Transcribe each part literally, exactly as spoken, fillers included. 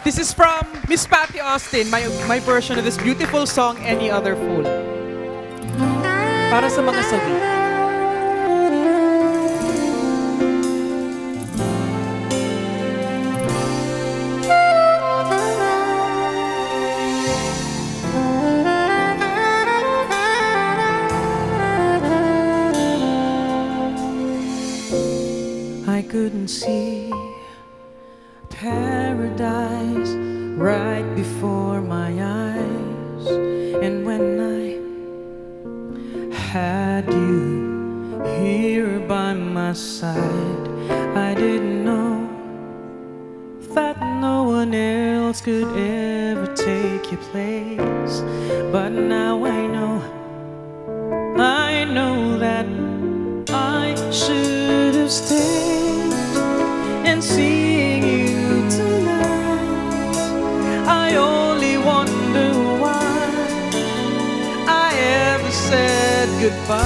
This is from Miss Patti Austin, my, my version of this beautiful song, Any Other Fool. Para sa mga sawi. I couldn't see paradise right before my eyes, and when I had you here by my side, I didn't know that no one else could ever take your place. But now I know, I know that I should have stayed. And seeing you tonight, I only wonder why I ever said goodbye.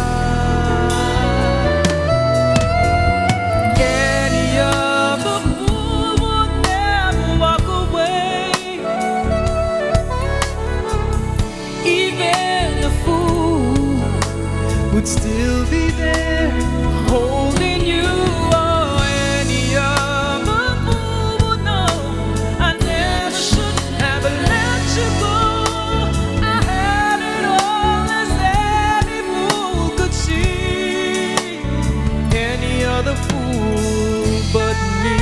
Any other fool would never walk away. Even a fool would still be there, holding you. Oh, any other fool would know I never should have let you go. I had it all, as any fool could see. Any other fool but me.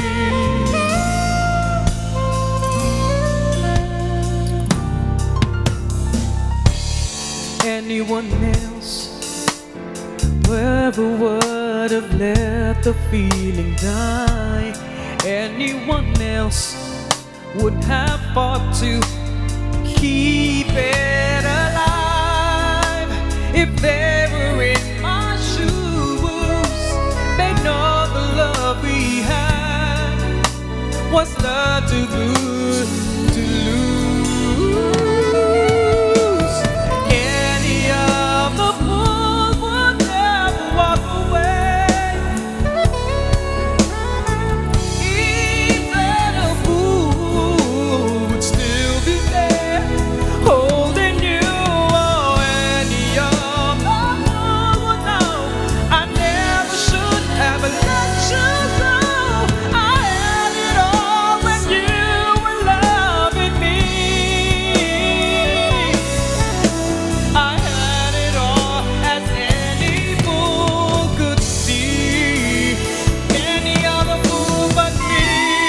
Anyone else ever would have let the feeling die. Anyone else would have fought to keep it alive. If they were in my shoes, they know the love we had was love too good to lose. Any of the fools would never walk away. Even a fool would still be there, holding you. Oh, any of the fool would know I never should have let you go. I had it all when you were loving me. I had it all, as any fool could see. Any other fool but me.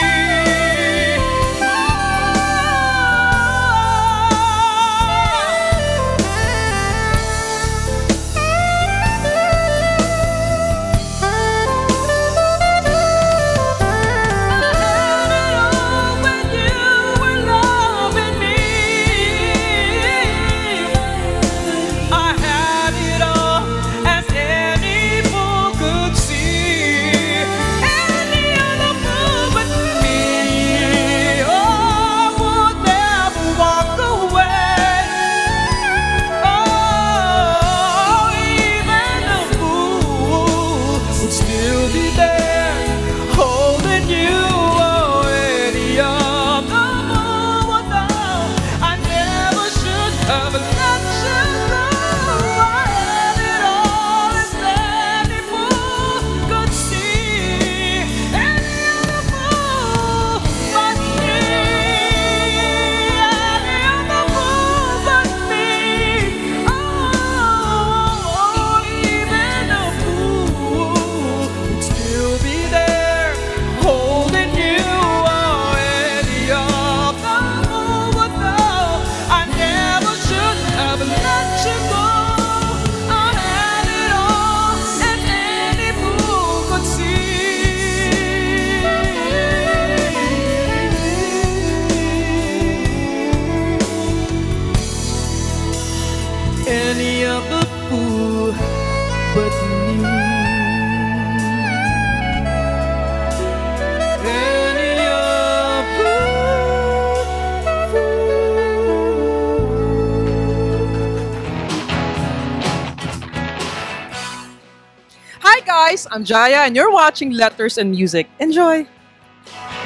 I had it all when you were loving me. I had it all, as any fool could see. Any other fool but me, oh, would never walk away. Oh, even a fool would still be there, holding you. Oh, any other fool would know I never should have let you go. I had it all, as any fool could see. Any other fool but me. Any other fool but me. Oh, even a fool would still be there, holding you. Oh, any other fool would know I never should have let you go. I had it all, and any fool could see. Any other fool but me. Any other fool. Hi guys, I'm Jaya and you're watching Letters and Music. Enjoy!